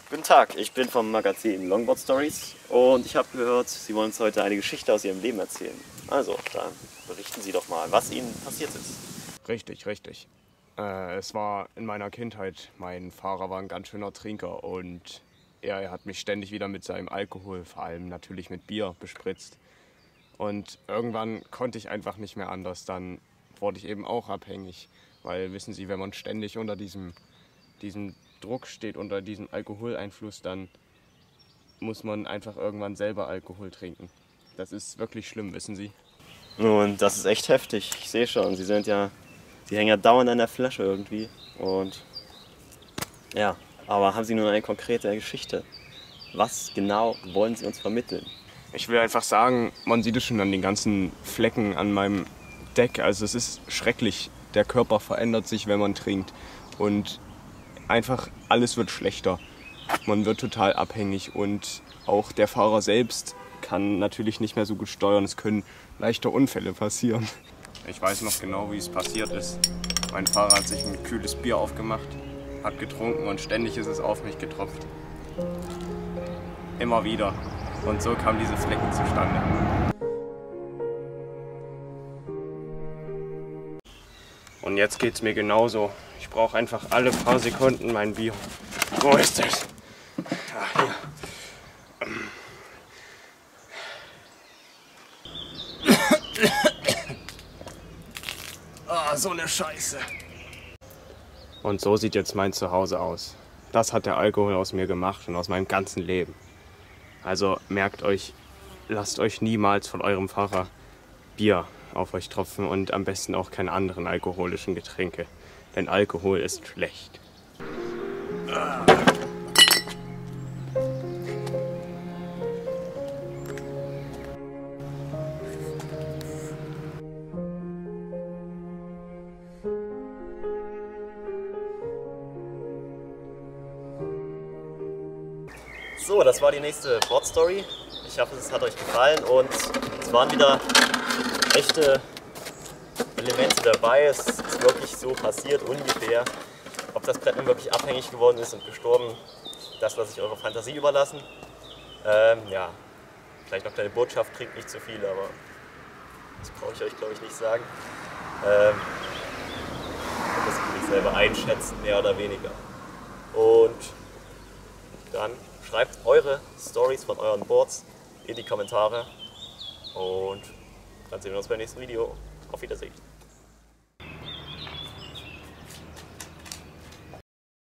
Guten Tag, ich bin vom Magazin Longboard Stories und ich habe gehört, Sie wollen uns heute eine Geschichte aus Ihrem Leben erzählen. Also, dann berichten Sie doch mal, was Ihnen passiert ist. Richtig, richtig. Es war in meiner Kindheit, mein Fahrer war ein ganz schöner Trinker und er hat mich ständig wieder mit seinem Alkohol, vor allem natürlich mit Bier, bespritzt. Und irgendwann konnte ich einfach nicht mehr anders, dann wurde ich eben auch abhängig. Weil, wissen Sie, wenn man ständig unter diesem Druck steht, unter diesem Alkoholeinfluss, dann muss man einfach irgendwann selber Alkohol trinken. Das ist wirklich schlimm, wissen Sie. Und das ist echt heftig, ich sehe schon, Sie hängen ja dauernd an der Flasche irgendwie. Und ja, aber haben Sie nun eine konkrete Geschichte? Was genau wollen Sie uns vermitteln? Ich will einfach sagen, man sieht es schon an den ganzen Flecken an meinem Deck. Also es ist schrecklich. Der Körper verändert sich, wenn man trinkt. Und einfach alles wird schlechter. Man wird total abhängig und auch der Fahrer selbst kann natürlich nicht mehr so gut steuern. Es können leichte Unfälle passieren. Ich weiß noch genau, wie es passiert ist. Mein Fahrer hat sich ein kühles Bier aufgemacht, hat getrunken und ständig ist es auf mich getropft. Immer wieder. Und so kamen diese Flecken zustande. Und jetzt geht's mir genauso. Ich brauche einfach alle paar Sekunden mein Bier. Wo ist es? Ah, hier. Ah, so eine Scheiße. Und so sieht jetzt mein Zuhause aus. Das hat der Alkohol aus mir gemacht und aus meinem ganzen Leben. Also merkt euch, lasst euch niemals von eurem Fahrer Bier auf euch tropfen und am besten auch keine anderen alkoholischen Getränke. Denn Alkohol ist schlecht. So, das war die nächste Board-Story. Ich hoffe, es hat euch gefallen und es waren wieder echte Elemente dabei. Es ist wirklich so passiert, ungefähr. Ob das Brett nun wirklich abhängig geworden ist und gestorben, das lasse ich eurer Fantasie überlassen. Ja, vielleicht noch eine Botschaft, trinkt nicht zu viel, aber das brauche ich euch, glaube ich, nicht sagen. Das könnt ihr selber einschätzen, mehr oder weniger. Und dann schreibt eure Stories von euren Boards in die Kommentare und dann sehen wir uns beim nächsten Video. Auf Wiedersehen.